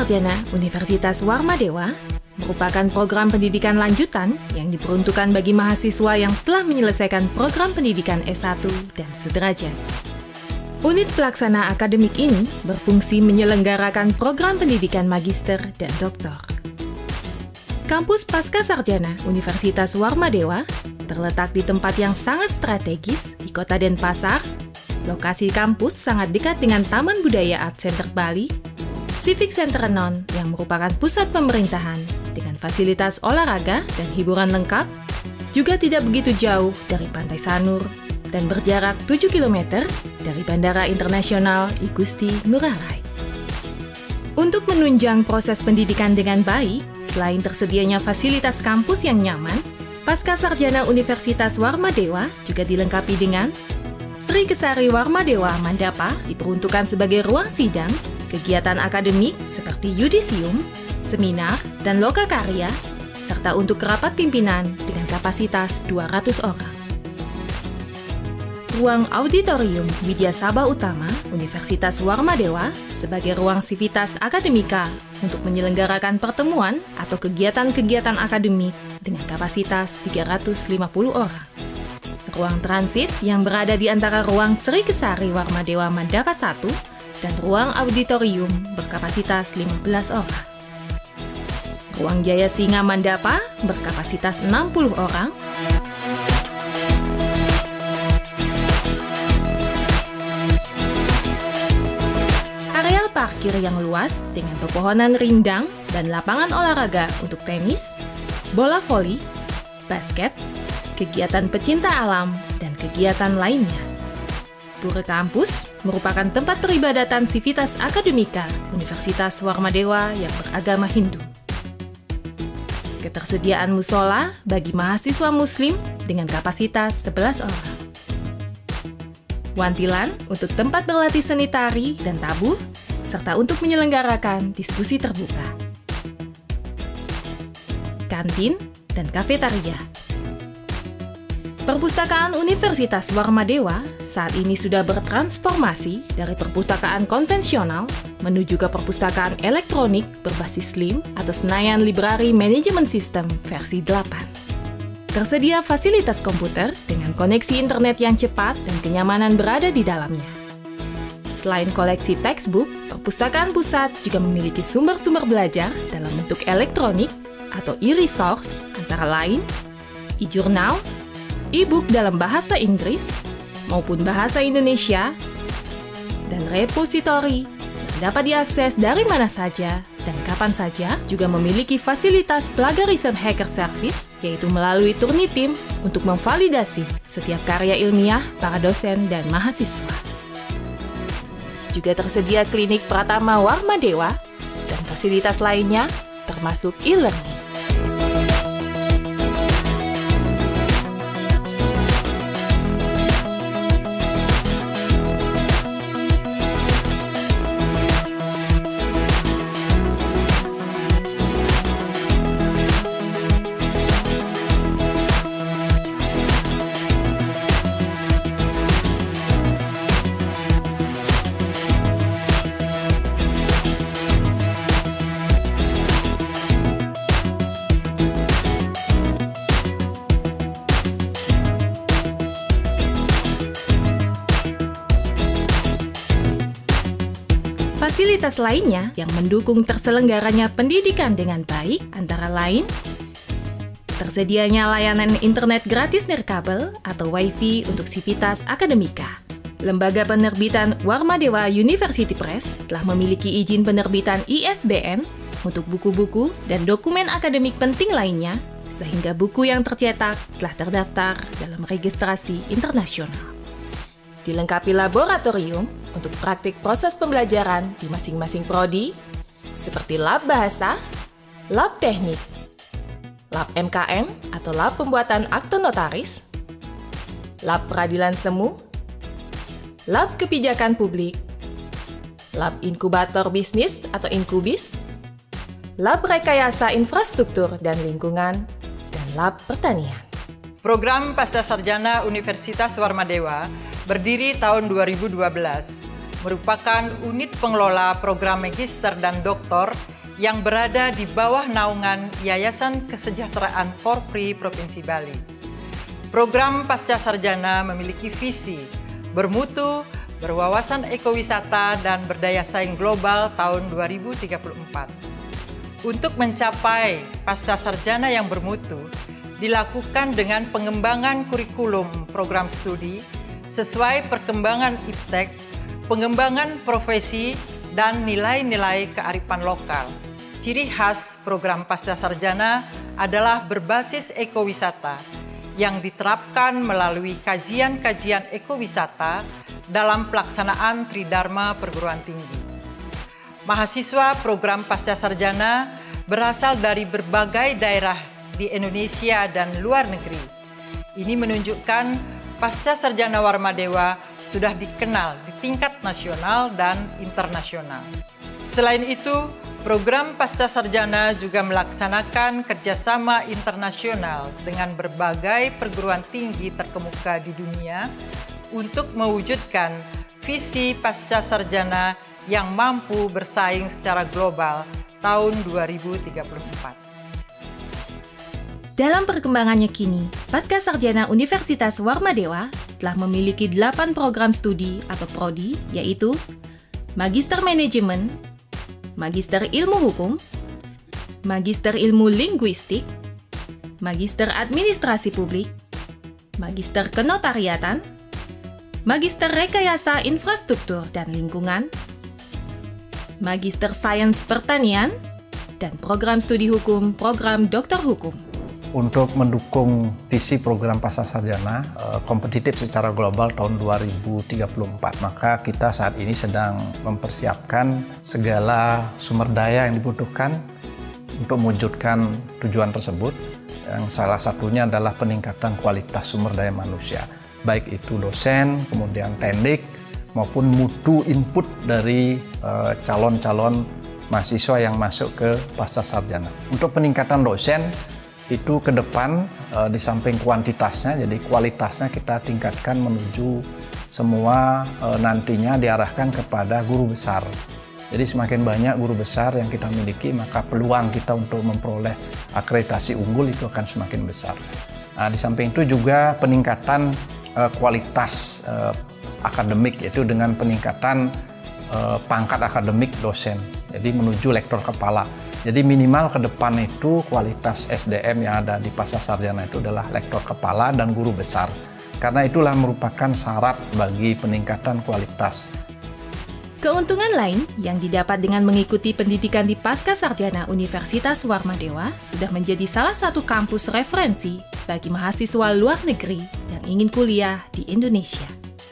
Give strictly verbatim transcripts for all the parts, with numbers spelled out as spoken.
Sarjana Universitas Warmadewa merupakan program pendidikan lanjutan yang diperuntukkan bagi mahasiswa yang telah menyelesaikan program pendidikan S satu dan sederajat. Unit pelaksana akademik ini berfungsi menyelenggarakan program pendidikan magister dan doktor. Kampus Pasca Sarjana Universitas Warmadewa terletak di tempat yang sangat strategis di Kota Denpasar. Lokasi kampus sangat dekat dengan Taman Budaya Art Center Bali, Civic Center Renon yang merupakan pusat pemerintahan dengan fasilitas olahraga dan hiburan lengkap, juga tidak begitu jauh dari Pantai Sanur dan berjarak tujuh kilometer dari Bandara Internasional I Gusti Ngurah Rai. Untuk menunjang proses pendidikan dengan baik, selain tersedianya fasilitas kampus yang nyaman, Pasca Sarjana Universitas Warmadewa juga dilengkapi dengan Sri Kesari Warmadewa Mandapa diperuntukkan sebagai ruang sidang, kegiatan akademik seperti yudisium, seminar, dan lokakarya, serta untuk rapat pimpinan dengan kapasitas dua ratus orang. Ruang Auditorium Widya Sabah Utama Universitas Warmadewa sebagai ruang sivitas akademika untuk menyelenggarakan pertemuan atau kegiatan-kegiatan akademik dengan kapasitas tiga ratus lima puluh orang. Ruang transit yang berada di antara ruang Sri Kesari Warmadewa Mandapa satu dan ruang auditorium berkapasitas lima belas orang. Ruang Jaya Singa Mandapa berkapasitas enam puluh orang. Areal parkir yang luas dengan pepohonan rindang dan lapangan olahraga untuk tenis, bola voli, basket, kegiatan pecinta alam, dan kegiatan lainnya. Pura Kampus merupakan tempat peribadatan sivitas akademika Universitas Warmadewa yang beragama Hindu. Ketersediaan musola bagi mahasiswa muslim dengan kapasitas sebelas orang. Wantilan untuk tempat berlatih seni tari dan tabuh, serta untuk menyelenggarakan diskusi terbuka. Kantin dan kafetaria. Perpustakaan Universitas Warmadewa saat ini sudah bertransformasi dari perpustakaan konvensional menuju ke perpustakaan elektronik berbasis S L I M atau Senayan Library Management System versi delapan. Tersedia fasilitas komputer dengan koneksi internet yang cepat dan kenyamanan berada di dalamnya. Selain koleksi textbook, perpustakaan pusat juga memiliki sumber-sumber belajar dalam bentuk elektronik atau e-resource antara lain e-journal, e-book dalam bahasa Inggris maupun bahasa Indonesia, dan repositori yang dapat diakses dari mana saja dan kapan saja, juga memiliki fasilitas plagiarism hacker service, yaitu melalui Turnitin untuk memvalidasi setiap karya ilmiah para dosen dan mahasiswa. Juga tersedia klinik Pratama Warmadewa dan fasilitas lainnya termasuk e-learning. Fasilitas lainnya yang mendukung terselenggaranya pendidikan dengan baik antara lain tersedianya layanan internet gratis nirkabel atau wifi untuk sivitas akademika. Lembaga penerbitan Warmadewa University Press telah memiliki izin penerbitan I S B N untuk buku-buku dan dokumen akademik penting lainnya, sehingga buku yang tercetak telah terdaftar dalam registrasi internasional. Dilengkapi laboratorium untuk praktik proses pembelajaran di masing-masing prodi, seperti lab bahasa, lab teknik, lab M K M atau lab pembuatan akte notaris, lab peradilan semu, lab kebijakan publik, lab inkubator bisnis atau inkubis, lab rekayasa infrastruktur dan lingkungan, dan lab pertanian. Program Pasca Sarjana Universitas Warmadewa berdiri tahun dua ribu dua belas, merupakan unit pengelola program magister dan doktor yang berada di bawah naungan Yayasan Kesejahteraan Polri Provinsi Bali. Program Pasca Sarjana memiliki visi bermutu, berwawasan ekowisata, dan berdaya saing global tahun dua ribu tiga puluh empat. Untuk mencapai pasca sarjana yang bermutu, dilakukan dengan pengembangan kurikulum program studi sesuai perkembangan iptek, pengembangan profesi, dan nilai-nilai kearifan lokal. Ciri khas program pasca sarjana adalah berbasis ekowisata yang diterapkan melalui kajian-kajian ekowisata dalam pelaksanaan Tridharma Perguruan Tinggi. Mahasiswa program pasca sarjana berasal dari berbagai daerah di Indonesia dan luar negeri. Ini menunjukkan pasca sarjana Warmadewa sudah dikenal di tingkat nasional dan internasional. Selain itu, program pasca sarjana juga melaksanakan kerjasama internasional dengan berbagai perguruan tinggi terkemuka di dunia untuk mewujudkan visi pasca sarjana yang mampu bersaing secara global tahun dua ribu tiga puluh empat. Dalam perkembangannya kini, Pasca Sarjana Universitas Warmadewa telah memiliki delapan program studi atau prodi, yaitu Magister Manajemen, Magister Ilmu Hukum, Magister Ilmu Linguistik, Magister Administrasi Publik, Magister Kenotariatan, Magister Rekayasa Infrastruktur dan Lingkungan, Magister Sains Pertanian, dan program studi hukum program Doktor Hukum. Untuk mendukung visi program pasca sarjana eh, kompetitif secara global tahun dua ribu tiga puluh empat, maka kita saat ini sedang mempersiapkan segala sumber daya yang dibutuhkan untuk mewujudkan tujuan tersebut. Yang salah satunya adalah peningkatan kualitas sumber daya manusia, baik itu dosen, kemudian teknik, maupun mutu input dari calon-calon uh, mahasiswa yang masuk ke pasca sarjana. Untuk peningkatan dosen itu ke depan uh, di samping kuantitasnya, jadi kualitasnya kita tingkatkan menuju semua uh, nantinya diarahkan kepada guru besar. Jadi semakin banyak guru besar yang kita miliki, maka peluang kita untuk memperoleh akreditasi unggul itu akan semakin besar. Nah, di samping itu juga peningkatan uh, kualitas uh, akademik, yaitu dengan peningkatan uh, pangkat akademik dosen, jadi menuju lektor kepala. Jadi minimal ke depan itu kualitas S D M yang ada di pasca sarjana itu adalah lektor kepala dan guru besar, karena itulah merupakan syarat bagi peningkatan kualitas. Keuntungan lain yang didapat dengan mengikuti pendidikan di Pasca Sarjana Universitas Warmadewa sudah menjadi salah satu kampus referensi bagi mahasiswa luar negeri yang ingin kuliah di Indonesia.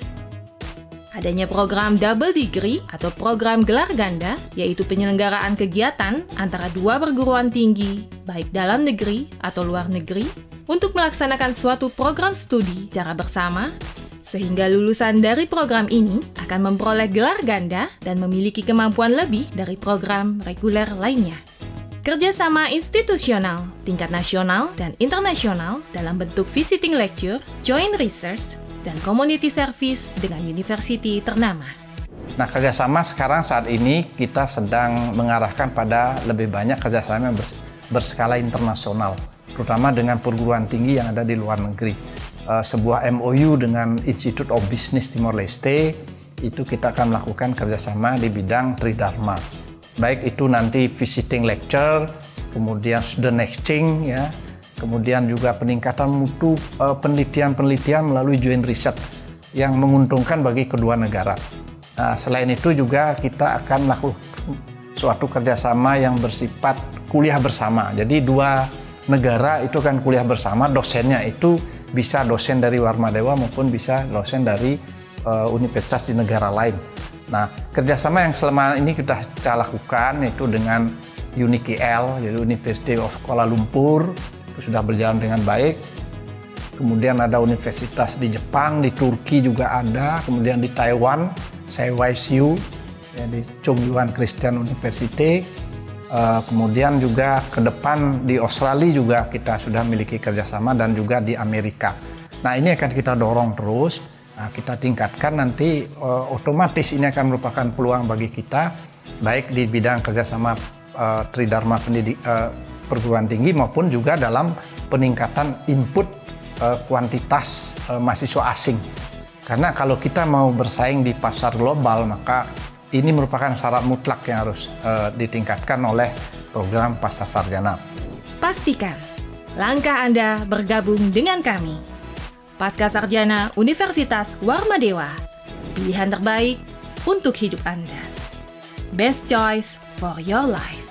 Adanya program double degree atau program gelar ganda, yaitu penyelenggaraan kegiatan antara dua perguruan tinggi, baik dalam negeri atau luar negeri, untuk melaksanakan suatu program studi secara bersama, sehingga lulusan dari program ini akan memperoleh gelar ganda dan memiliki kemampuan lebih dari program reguler lainnya. Kerjasama institusional, tingkat nasional dan internasional dalam bentuk visiting lecture, joint research, dan community service dengan university ternama. Nah, kerjasama sekarang saat ini kita sedang mengarahkan pada lebih banyak kerjasama yang berskala internasional, terutama dengan perguruan tinggi yang ada di luar negeri. Uh, sebuah M O U dengan Institute of Business Timor Leste, itu kita akan melakukan kerjasama di bidang Tridharma. Baik itu nanti visiting lecture, kemudian student exchange, ya, kemudian juga peningkatan mutu uh, penelitian-penelitian melalui joint research yang menguntungkan bagi kedua negara. Nah, selain itu juga kita akan melakukan suatu kerjasama yang bersifat kuliah bersama. Jadi dua negara itu kan kuliah bersama, dosennya itu bisa dosen dari Warmadewa maupun bisa dosen dari uh, universitas di negara lain. Nah, kerjasama yang selama ini kita, kita lakukan yaitu dengan U N I K L, yaitu University of Kuala Lumpur, itu sudah berjalan dengan baik. Kemudian ada universitas di Jepang, di Turki juga ada, kemudian di Taiwan, S Y S U, ya, di Chongyuan Christian University. Uh, kemudian juga ke depan di Australia juga kita sudah memiliki kerjasama dan juga di Amerika. Nah, ini akan kita dorong terus, nah, kita tingkatkan nanti uh, otomatis ini akan merupakan peluang bagi kita baik di bidang kerjasama uh, Tridharma pendidik uh, perguruan tinggi maupun juga dalam peningkatan input uh, kuantitas uh, mahasiswa asing. Karena kalau kita mau bersaing di pasar global, maka ini merupakan syarat mutlak yang harus uh, ditingkatkan oleh program Pascasarjana. Pastikan langkah Anda bergabung dengan kami. Pascasarjana Universitas Warmadewa, pilihan terbaik untuk hidup Anda. Best choice for your life.